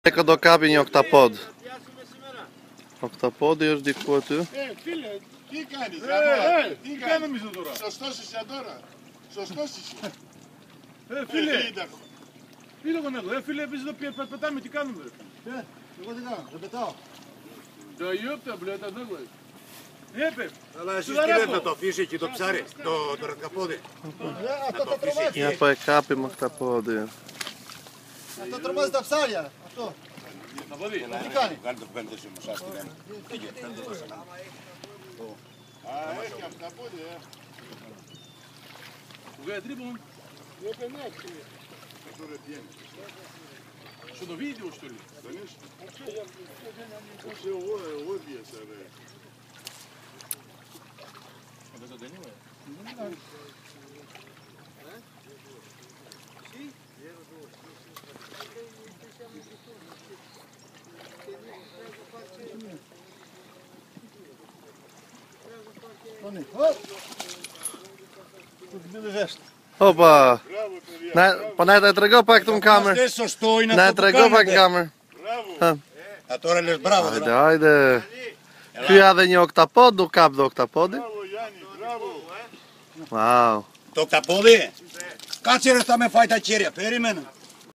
Έχω το κάπινι οκταπόδ. Οκταπόδ έως δικό του. Φίλε, τι κάνεις, τι κάνουμε τώρα. Σωστός είσαι τώρα. Σωστός είσαι. Φίλε, φίλε γονέγο, φίλε, εμείς εδώ πετάμε, τι κάνουμε. Εγώ τι κάνω, δεν πετάω. Το ιόπτα, μπλε, τα δόγω. Αλλά εσείς τι λέτε να το αφήσει εκεί το ψάρι, το ρακαπόδι. Αυτό το τρομάζει. Για πάει κάπι με οκταπόδι. Αυτό τρομάζει τα ψάρια. Αυτό. Τι κάνει. Έχει αυτά πόδια. Трибун. Который пьяный. Что, на видео, что ли? Конечно. Все обе, сары. Вот это Данила? Тут бежишь. Опа! Браво, Перья. Понятно, я тръгъл пак към камер. Здесь со стой на Не, тръгъл пак камер. Браво. А τώρα λες μπράβο. Айде, айде. Χιλιάδε είναι οκταπόδ, κάπ το οκταπόδι. Браво, Яни, браво. Βάου. Το οκταπόδι. Κάτσε ρε θα με φάει τα χέρια, περίμενα.